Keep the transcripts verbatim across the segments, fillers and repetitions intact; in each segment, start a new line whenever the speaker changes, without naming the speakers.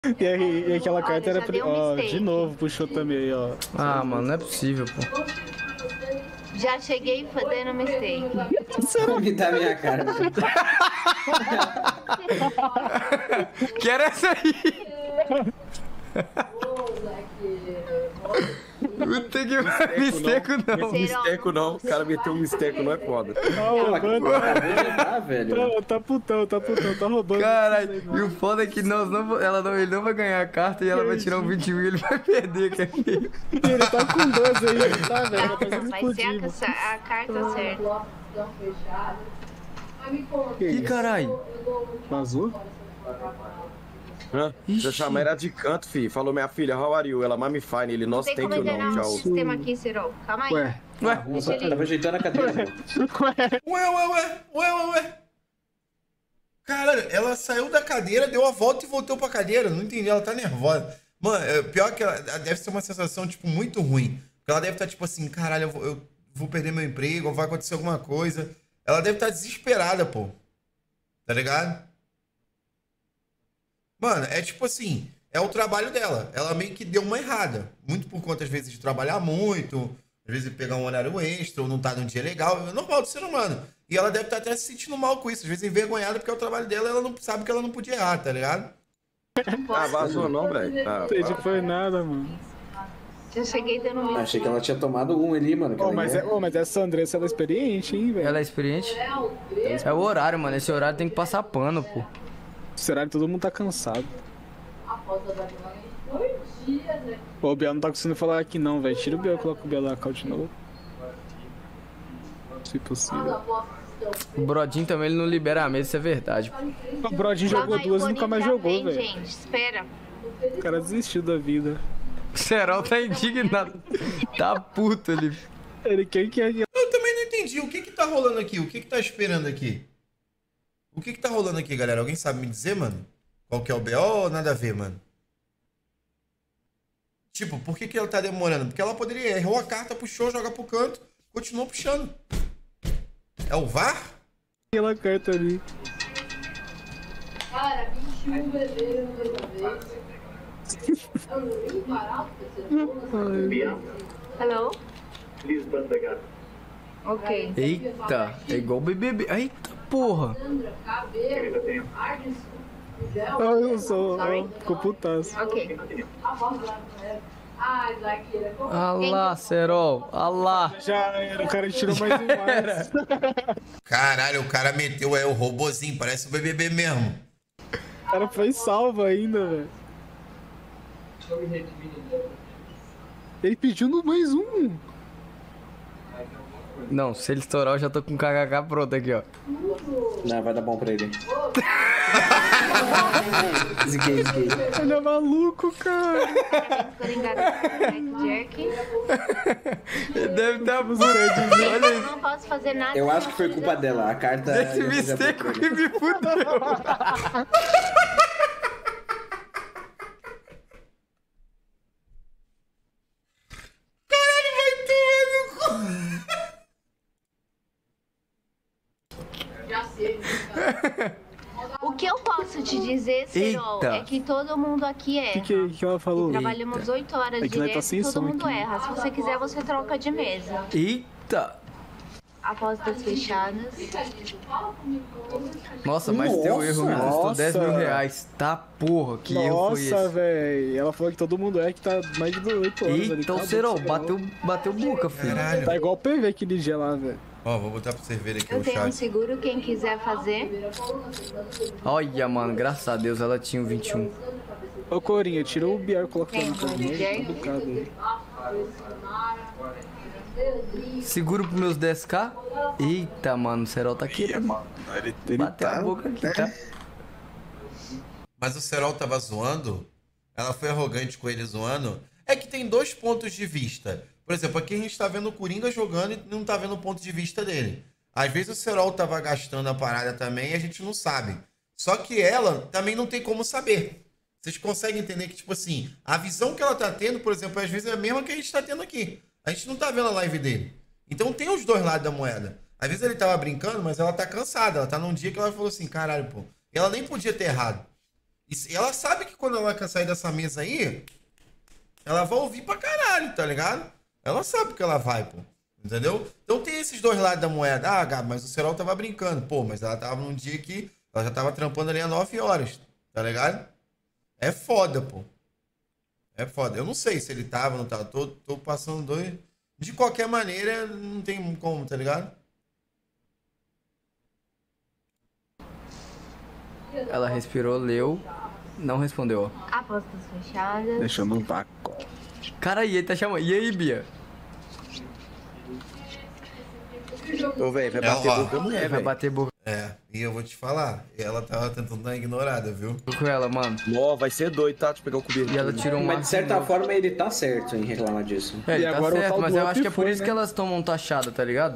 E, aí, e aquela
Olha,
carta era.
já
Pri...
deu um
Ó, de
mistake.
novo, puxou também aí, ó.
Ah, mano, não é possível, pô.
Já cheguei fazendo mistake.
Me dá minha cara.
Quero essa aí. Puta que misteco não.
Misteco não, o cara meteu um misteco, não é foda.
Tá roubando,
Tá, velho.
tá, tá putão, tá putão, tá roubando.
Caralho, e o foda é que nós não, ela não, ele não vai ganhar a carta e ela vai tirar um vinte mil e ele vai perder, que é feio.
Ele tá com doze aí, ele tá, velho. Tá fazendo
Vai ser a,
explodir.
caça- a carta certa.
Ih, caralho.
Vazou?
Hã?
Ixi.
Você chama era de canto, fi. Falou, minha filha, how are you? Ela, mami fine. Ele, nossa,
Tem
tem
como
que
enganar
não,
o
tchau.
sistema aqui, Cirol. Calma aí.
Ué.
Ué,
Tava tava ajeitando a cadeira.
Ué.
Ué, ué, ué, ué, ué, ué. Caralho, ela saiu da cadeira, deu a volta e voltou pra cadeira. Não entendi, ela tá nervosa. Mano, é, pior que ela deve ser uma sensação, tipo, muito ruim. Porque ela deve estar, tipo assim, caralho, eu vou, eu vou perder meu emprego, ou vai acontecer alguma coisa. Ela deve estar desesperada, pô. Tá ligado? Mano, é tipo assim, é o trabalho dela. Ela meio que deu uma errada. Muito por conta, às vezes, de trabalhar muito, às vezes pegar um horário extra, ou não tá num dia legal. É normal do ser humano. E ela deve estar até se sentindo mal com isso, às vezes envergonhada, porque é o trabalho dela e ela não sabe que ela não podia errar, tá ligado?
Ah, vazou não, velho. Ah,
Entendi, foi nada, mano.
Já cheguei dando mistake.
Achei que ela tinha tomado um ali, mano. que
Ô,
ela
mas,
ia-
é, ô, mas essa Andressa, ela é experiente, hein, velho?
ela é experiente? É o horário, mano. Esse horário tem que passar pano, pô.
Será que todo mundo tá cansado? Pô, o Biel não tá conseguindo falar aqui não, velho. Tira o Biel e coloca o Biel lá, cal de novo. Se possível.
O Brodinho também ele não libera a mesa, isso é verdade.
O Brodinho
Calma
jogou
aí,
duas
o
e nunca mais
Boninho já
jogou,
vem,
velho.
gente. Espera.
O cara desistiu da vida.
O Serol tá indignado. Tá puto ali.
Ele quem que é.
Eu também não entendi. O que que tá rolando aqui? O que que tá esperando aqui? O que que tá rolando aqui, galera? Alguém sabe me dizer, mano? Qual que é o B O ou nada a ver, mano? Tipo, por que que ela tá demorando? Porque ela poderia... Errou a carta, puxou, joga pro canto, continuou puxando. É o V A R?
Aquela carta ali.
Cara, vinte e um bebês no mesma vez. É um livro barato pra ser
Hello? Ok.
Eita, é igual o B B B. Eita porra.
cabelo, Ardes, gel.
Ah, eu sou. ó, Ficou putaço.
Ok.
A voz do Black Mirror. Ai, Black Mirror. como-
Ah lá, Serol. Ah lá.
Já era, o cara tirou mais um mais.
Caralho, o cara meteu é, o robozinho, parece o B B B mesmo.
O cara foi salvo ainda, velho. Ele pediu no mais um.
Não, se ele estourar, eu já tô com o K K K pronto aqui, ó.
Não, vai dar bom pra ele. Ziguei, ziguei.
Ele é maluco, cara.
Coringado com o Jack.
Ele deve estar puto.
Eu
Olha isso.
não posso fazer nada.
Eu
sem
acho que foi culpa
autorização.
dela. A carta.
Esse
eu fiz a
misteco
boca
que
dele.
me fudeu.
Já sei, né, cara?
O que eu posso te dizer, Serol,
Eita.
é que todo mundo aqui
O
erra.
que, que, que ela falou?
Trabalhamos oito horas
É que nós tá
direto
sem
e todo
som
mundo
aqui.
erra. Se você quiser, você troca de mesa.
Eita.
Apostas fechadas.
Nossa, mas teu erro me custou
Nossa.
dez mil reais. Tá porra, que erro foi
Nossa,
esse?
velho. Ela falou que todo mundo é que tá mais de oito horas ali.
Eita, o
Tá
Serol,
bom,
bateu, bateu boca, filho.
Caralho.
Tá igual o P V aquele dia lá, velho.
Ó, vou botar pra vocês verem aqui
Eu
o
tenho um
chat.
seguro, quem quiser fazer.
Olha, mano, graças a Deus ela tinha um vinte e um.
Ô, Corinha, tira o Biar e coloca
Quem?
no caminhão.
Jack?
Tá bocado aí.
Seguro pros meus dez K? Eita, mano, o Serol tá querendo.
Ele, ele
Bateu
tá...
a boca aqui, tá?
Mas o Serol tava zoando? Ela foi arrogante com ele zoando? É que tem dois pontos de vista. Por exemplo, aqui a gente tá vendo o Coringa jogando e não tá vendo o ponto de vista dele. Às vezes o Serol tava gastando a parada também e a gente não sabe. Só que ela também não tem como saber. Vocês conseguem entender que, tipo assim, a visão que ela tá tendo, por exemplo, às vezes é a mesma que a gente tá tendo aqui. A gente não tá vendo a live dele. Então tem os dois lados da moeda. Às vezes ele tava brincando, mas ela tá cansada. Ela tá num dia que ela falou assim, caralho, pô. E ela nem podia ter errado. E ela sabe que quando ela quer sair dessa mesa aí, ela vai ouvir pra caralho, tá ligado? Ela sabe que ela vai, pô. Entendeu? Então tem esses dois lados da moeda. Ah, Gabi, mas o Serol tava brincando. Pô, mas ela tava num dia que ela já tava trampando ali há nove horas, tá ligado? É foda, pô. É foda. Eu não sei se ele tava ou não tava. Tô, tô passando dois... De qualquer maneira, não tem como, tá ligado?
Ela respirou, leu, não respondeu.
Apostas fechadas.
Deixa eu no vácuo.
Cara, e ele tá chamando. E aí, Bia?
Ô, velho, vai
É,
bater
ó.
boca mulher,
Vai
velho.
bater boca
É, e eu vou te falar. Ela tava tentando dar uma ignorada, viu?
com ela, mano.
Ó, vai ser doido, tá? De pegar o cobertor.
E ela tirou um
Mas de
arco
certa
novo.
forma ele tá certo em reclamar disso.
É, ele
E
tá
agora o
certo,
tal
mas
do
eu acho
up
que é por
foi,
isso
né?
que elas tomam taxada, tá ligado?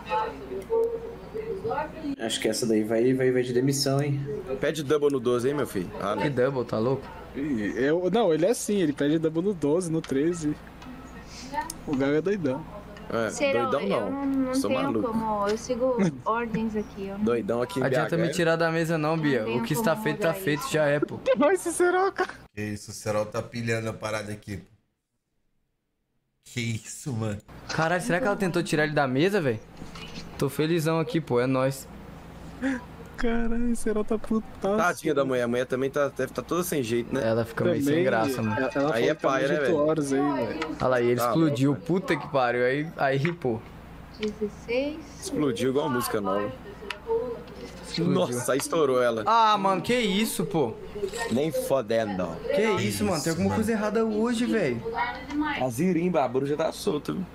Acho que essa daí vai, vai, vai de demissão, hein?
Pede double no doze, hein, meu filho? Ah,
Que
não.
double, tá louco?
E Eu, não, ele é assim, ele pede double no doze, no treze. O Gago é doidão.
É,
Serão,
doidão
eu
não.
não, não
Sou
tenho
maluco.
como. Eu sigo ordens aqui. Eu não,
Doidão aqui em
Adianta
B H.
me tirar da mesa não, Bia.
tenho
O que
como
está feito, tá
mudar
feito,
isso.
já é, pô.
Vai, Cicerão, cara.
Que isso, o Serol tá pilhando a parada aqui, pô. Que isso, mano.
Caralho, será que ela tentou tirar ele da mesa, velho? Tô felizão aqui, pô, é nóis.
Caralho, o Cicerão tá putaço.
Tadinha da mulher. A mulher também tá, deve tá toda sem jeito, né?
Ela fica meio sem
Também,
graça, mano.
Ela, ela
Aí
falou
é
que tá
paia,
mais
né,
de oito
velho?
horas aí, velho.
Olha lá, e ele
Tá
explodiu,
louco,
puta que pariu. Aí, aí, pô.
dezesseis.
Explodiu igual uma música nova.
Explodiu.
Nossa, aí estourou ela.
Ah, mano, que isso, pô?
Nem fodendo.
Que isso, mano? Tem alguma coisa errada hoje, velho.
A zirimba, a bruxa tá solta, viu?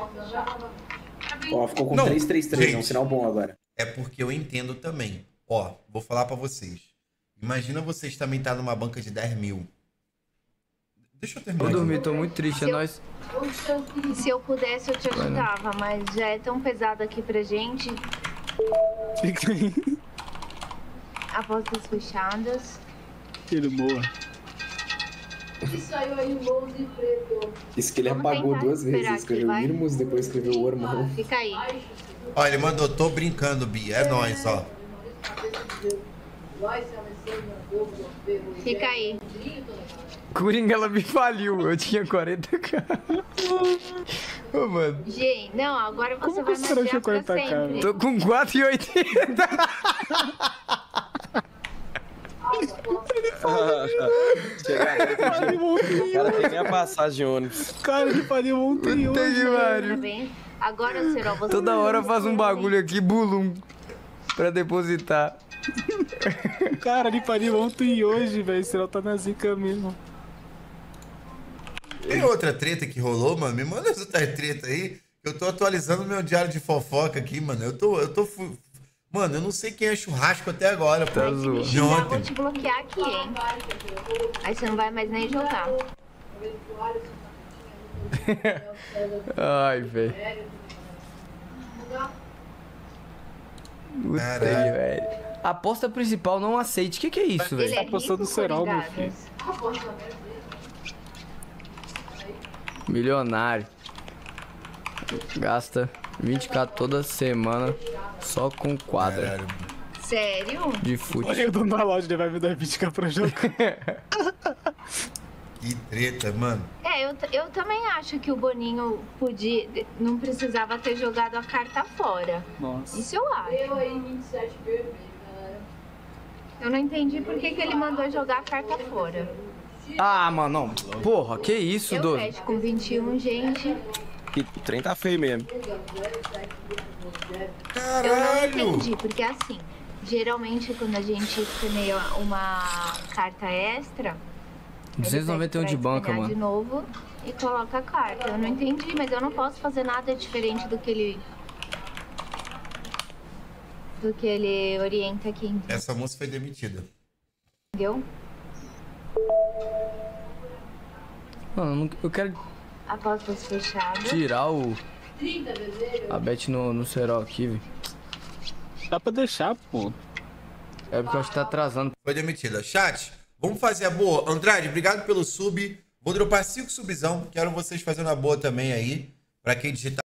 Ó, ficou com
Não,
três três três, é um
gente.
sinal bom agora.
É porque eu entendo também. Ó, vou falar pra vocês. Imagina vocês também tá numa banca de dez mil. Deixa eu terminar.
Vou
aqui.
dormir, tô muito triste, é
Se eu-
nóis.
Se eu pudesse, eu te ajudava, mas já é tão pesado aqui pra gente.
Fica aí.
Apostas fechadas.
Que ele morra.
E saiu aí um onze preto.
Isso que ele
Vamos
apagou
tentar
duas vezes.
esperar
Ele escreveu
aqui, vai.
Irmos, depois escreveu o irmão.
Fica aí.
Ó, ele mandou, tô brincando, Bia. É nóis, ó.
Vai se Alessandra mandou pro ferro.
Fica aí.
Coringa, ela me faliu. Eu tinha quarenta k. Ô, mano.
Gente, não, agora você
Como que
vai
você não tinha
magiar pra
quarenta K,
sempre.
Tô com quatro e oitenta.
Chegar o cara tem nem a passagem de ônibus.
Cara, ele pariu ontem
Puta
hoje.
que pariu.
Bem, agora, Serol, você...
Toda hora faz um bagulho aqui, bulum, pra depositar.
Cara, ele pariu ontem e hoje, velho. O Cicerão tá na zica mesmo.
Tem outra treta que rolou, mano? Me manda essa outra treta aí. Eu tô atualizando meu diário de fofoca aqui, mano. Eu tô. Eu tô. fu- Mano, eu não sei quem é churrasco até agora, pô.
Tá
Se
zoando.
me
De
xingar, eu vou
ontem.
te bloquear aqui, hein? Aí você não vai mais nem jogar.
Ai, velho. Gostei,
Caralho.
velho. Aposta principal, não aceite. O que, que é isso,
Ele
velho?
é
apostando
rico,
no Serol, meu
Coringadas.
Milionário. Gasta vinte k toda semana só com quadra
Caralho.
Sério?
de fute.
Olha, o dono da loja, ele vai me dar vinte k pra jogar.
Que treta, mano.
É, eu, t- eu também acho que o Boninho podia, não precisava ter jogado a carta fora.
Nossa.
Isso eu acho.
Eu aí, vinte e sete vermelho, galera.
Eu não entendi por que, que ele mandou jogar a carta fora.
Ah, mano, não. Porra, que isso,
Eu
doido?
fecho com vinte e um, gente.
Que o trem tá feio mesmo.
Eu não
Caralho!
entendi, porque assim, geralmente quando a gente escaneia uma carta extra,
duzentos e noventa e um
ele
de
pede pra
banca,
escanear de
mano.
novo e coloca a carta. Eu não entendi, mas eu não posso fazer nada diferente do que ele do que ele orienta aqui,
Essa moça foi demitida.
entendeu?
Mano, eu não- eu quero
Apostas fechadas.
tirar o
trinta vermelho.
a bet no, no Serol aqui, velho.
Dá pra deixar, pô.
É porque eu acho que tá atrasando.
Foi demitida. Chat, vamos fazer a boa. Andrade, obrigado pelo sub. Vou dropar cinco subzão. Quero vocês fazendo a boa também aí. Pra quem digitar.